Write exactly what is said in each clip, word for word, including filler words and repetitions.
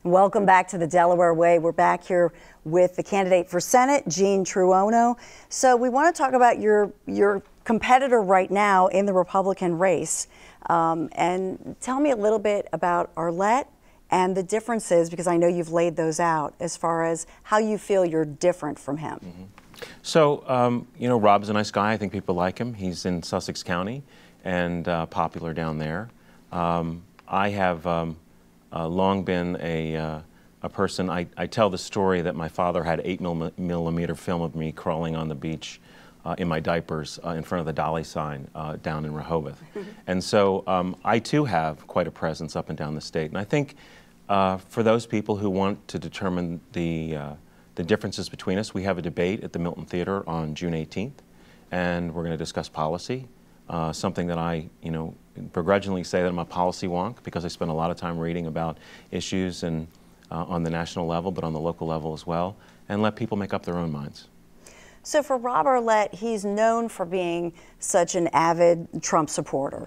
Welcome back to the Delaware Way. We're back here with the candidate for Senate, Jean Truono. So we want to talk about your your competitor right now in the Republican race. Um, and tell me a little bit about Arlette and the differences, because I know you've laid those out, as far as how you feel you're different from him. Mm-hmm. So, um, you know, Rob's a nice guy. I think people like him. He's in Sussex County and uh, popular down there. Um, I have um, uh, long been a, uh, a person, I, I tell the story that my father had eight millimeter film of me crawling on the beach uh, in my diapers uh, in front of the Dolly sign uh, down in Rehoboth. And so um, I too have quite a presence up and down the state. And I think uh, for those people who want to determine the, uh, the differences between us, we have a debate at the Milton Theater on June eighteenth, and we're going to discuss policy. Uh, something that I, you know, begrudgingly say that I'm a policy wonk, because I spend a lot of time reading about issues and uh, on the national level, but on the local level as well, and let people make up their own minds. So for Rob Arlette, he's known for being such an avid Trump supporter,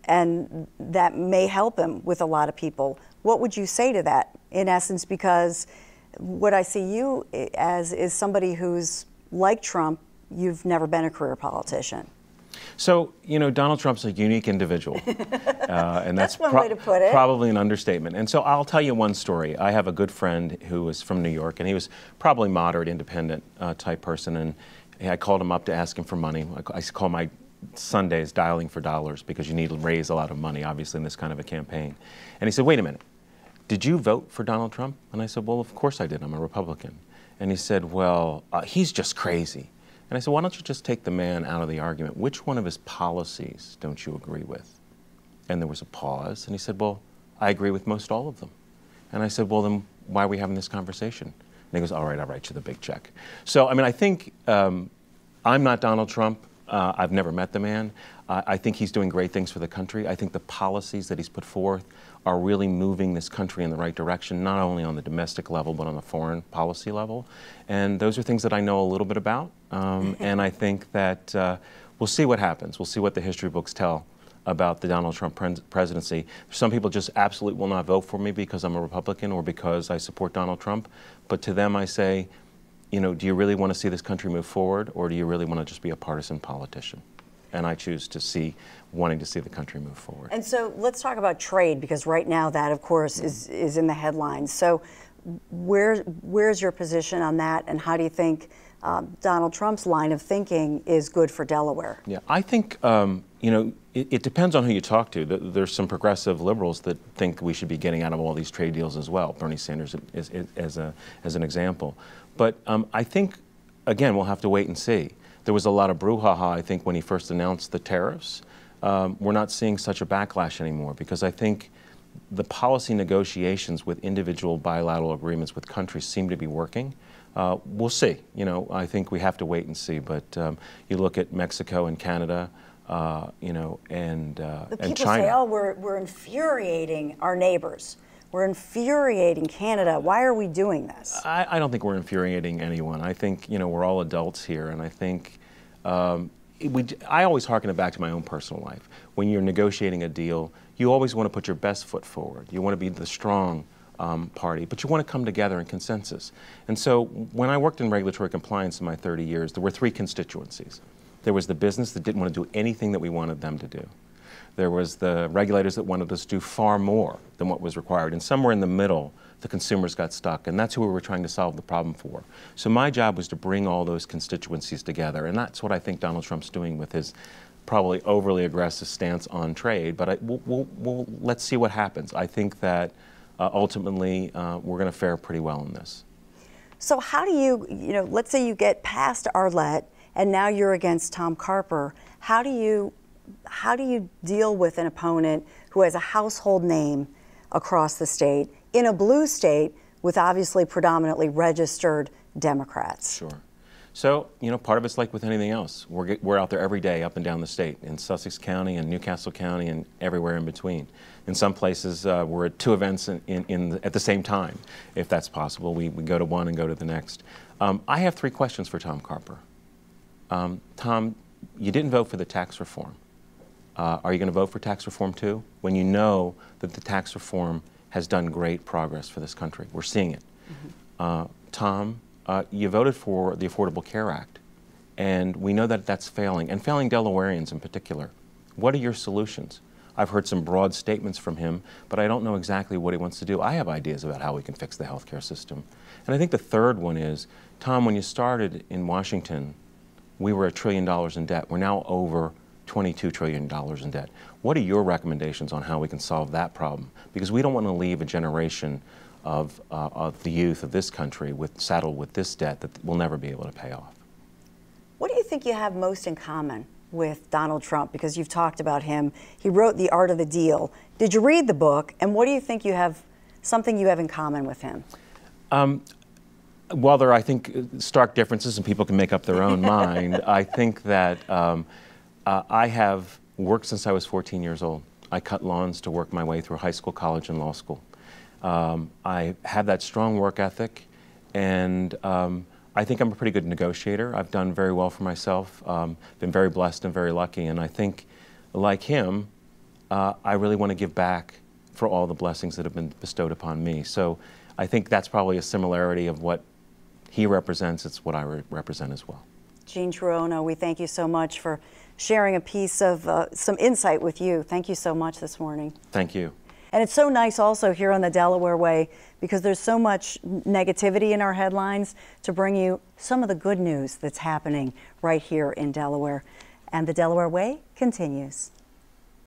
and that may help him with a lot of people. What would you say to that, in essence? Because what I see you as is somebody who's, like Trump, you've never been a career politician. So, you know, Donald Trump's a unique individual, uh, and that's, that's one pro way to put it. Probably an understatement. And so I'll tell you one story. I have a good friend who was from New York, and he was probably moderate, independent uh, type person, and I called him up to ask him for money. I call my Sundays dialing for dollars, because you need to raise a lot of money, obviously, in this kind of a campaign. And he said, wait a minute, did you vote for Donald Trump? And I said, well, of course I did. I'm a Republican. And he said, well, uh, he's just crazy. And I said, why don't you just take the man out of the argument? Which one of his policies don't you agree with? And there was a pause, and he said, well, I agree with most all of them. And I said, well, then why are we having this conversation? And he goes, all right, I'll write you the big check. So, I mean, I think um, I'm not Donald Trump. Uh, I've never met the man. Uh, I think he's doing great things for the country. I think the policies that he's put forth are really moving this country in the right direction, not only on the domestic level, but on the foreign policy level. And those are things that I know a little bit about. Um, and I think that uh, we'll see what happens. We'll see what the history books tell about the Donald Trump pre presidency. Some people just absolutely will not vote for me because I'm a Republican or because I support Donald Trump. But to them I say, you know, do you really want to see this country move forward, or do you really want to just be a partisan politician? And I choose to see, wanting to see the country move forward. And so let's talk about trade, because right now that, of course, mm-hmm. is, is in the headlines. So where, where's your position on that, and how do you think um, Donald Trump's line of thinking is good for Delaware? Yeah, I think, um, you know, it, it depends on who you talk to. There's some progressive liberals that think we should be getting out of all these trade deals as well. Bernie Sanders is, is, as, a, as an example. But um, I think, again, we'll have to wait and see. There was a lot of brouhaha, I think, when he first announced the tariffs. Um, we're not seeing such a backlash anymore, because I think the policy negotiations with individual bilateral agreements with countries seem to be working. Uh, we'll see. You know, I think we have to wait and see. But um, you look at Mexico and Canada, uh, you know, and, uh, but and China. People say, oh, we're, we're infuriating our neighbors. We're infuriating Canada. Why are we doing this? I, I don't think we're infuriating anyone. I think, you know, we're all adults here, and I think um, it, we, I always harken it back to my own personal life. When you're negotiating a deal, you always want to put your best foot forward. You want to be the strong um, party, but you want to come together in consensus. And so when I worked in regulatory compliance in my thirty years, there were three constituencies. There was the business that didn't want to do anything that we wanted them to do. There was the regulators that wanted us to do far more than what was required. And somewhere in the middle, the consumers got stuck. And that's who we were trying to solve the problem for. So my job was to bring all those constituencies together. And that's what I think Donald Trump's doing with his probably overly aggressive stance on trade. But I, we'll, we'll, we'll, let's see what happens. I think that uh, ultimately uh, we're going to fare pretty well in this. So how do you, you know, let's say you get past Arlette and now you're against Tom Carper. How do you How do you deal with an opponent who has a household name across the state, in a blue state with obviously predominantly registered Democrats? Sure. So, you know, part of it's like with anything else. We're, we're out there every day up and down the state, in Sussex County and Newcastle County and everywhere in between. In some places, uh, we're at two events in, in, in the, at the same time, if that's possible. We, we go to one and go to the next. Um, I have three questions for Tom Carper. Um, Tom, you didn't vote for the tax reform. Uh, are you going to vote for tax reform too, when you know that the tax reform has done great progress for this country. We're seeing it. Mm-hmm. uh, Tom, uh, you voted for the Affordable Care Act, and we know that that's failing, and failing Delawareans in particular. What are your solutions? I've heard some broad statements from him, but I don't know exactly what he wants to do. I have ideas about how we can fix the healthcare system. And I think the third one is, Tom, when you started in Washington, we were a trillion dollars in debt. We're now over twenty-two trillion dollars in debt. What are your recommendations on how we can solve that problem? Because we don't want to leave a generation of, uh, of the youth of this country with, saddled with this debt that we'll never be able to pay off. What do you think you have most in common with Donald Trump? Because you've talked about him. He wrote The Art of the Deal. Did you read the book? And what do you think you have, something you have in common with him? Um, while there are, I think, stark differences and people can make up their own mind, I think that um, uh, I have worked since I was fourteen years old. I cut lawns to work my way through high school, college, and law school. Um, I have that strong work ethic, and um, I think I'm a pretty good negotiator. I've done very well for myself, um, been very blessed and very lucky, and I think, like him, uh, I really want to give back for all the blessings that have been bestowed upon me. So I think that's probably a similarity of what he represents. It's what I re represent as well. Gene Truono, we thank you so much for sharing a piece of uh, some insight with you. Thank you so much this morning. Thank you. And it's so nice also here on the Delaware Way, because there's so much negativity in our headlines, to bring you some of the good news that's happening right here in Delaware. And the Delaware Way continues.